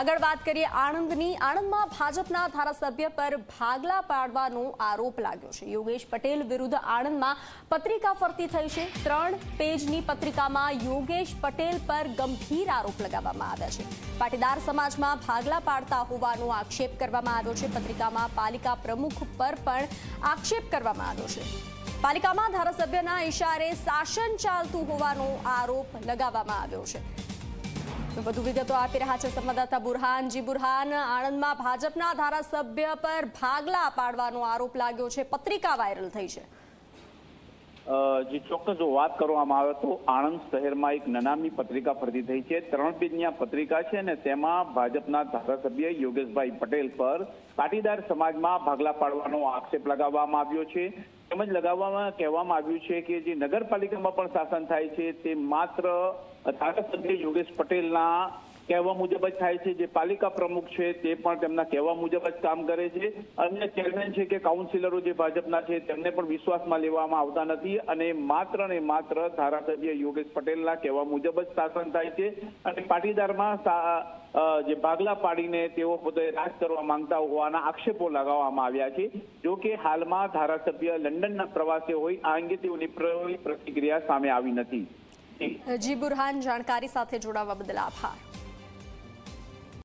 આગળ વાત કરીએ આણંદની। આણંદમાં ભાજપના ધારાસભ્ય પર ભાગલા પાડવાનો આરોપ લાગ્યો છે। યોગેશ પટેલ વિરુદ્ધ આણંદમાં પત્રિકા ફરતી થઈ છે। 3 પેજની પત્રિકામાં યોગેશ પટેલ પર ગંભીર આરોપ લગાવવામાં આવ્યા છે। પાટીદાર સમાજમાં ભાગલા પાડતા હોવાનો આક્ષેપ કરવામાં આવ્યો છે। પત્રિકામાં પાલિકા પ્રમુખ પર પણ આક્ષેપ કરવામાં આવ્યો છે। પાલિકામાં ધારાસભ્યના ઇશારે શાસન ચાલતું હોવાનો આરોપ લગાવવામાં આવ્યો છે। વધુ વિગતો આપી રહ્યા છે સંવાદદાતા બુરહાન। જી બુરહાન, આણંદમાં ભાજપના ધારાસભ્ય પર ભાગલા પાડવાનો આરોપ લાગ્યો છે, પત્રિકા વાયરલ થઈ છે। જી ચોક્કસ જો વાત કરવામાં આવે તો આણંદ શહેરમાં એક નનામી પત્રિકા ફરતી થઈ છે। 3 પેજની આ પત્રિકા છે અને તેમાં ભાજપના ધારાસભ્ય યોગેશભાઈ પટેલ પર પાટીદાર સમાજમાં ભાગલા પાડવાનો આક્ષેપ લગાવવામાં આવ્યો છે। તેમજ કહેવામાં આવ્યું છે કે જે નગરપાલિકામાં પણ શાસન થાય છે તે માત્ર ધારાસભ્ય યોગેશ પટેલના કહેવા મુજબ જ થાય છે। જે પાલિકા પ્રમુખ છે તે પણ તેમના કહેવા મુજબ જ કામ કરે છે। અન્ય ચેરમેન છે કે કાઉન્સિલરો જે ભાજપના છે તેમને પણ વિશ્વાસમાં લેવામાં આવતા નથી અને ને માત્ર ધારાસભ્ય યોગેશ પટેલના કહેવા મુજબ જ શાસન થાય છે અને પાટીદારમાં જે ભાગલા પાડીને તેઓ પોતે રાજ કરવા માંગતા હોવાના આક્ષેપો લગાવવામાં આવ્યા છે। જો કે હાલમાં ધારાસભ્ય લંડનના પ્રવાસે હોય આ અંગે તેઓની પ્રતિક્રિયા સામે આવી નથી। જી બુરહાન, જાણકારી સાથે જોડાવા બદલ આભાર।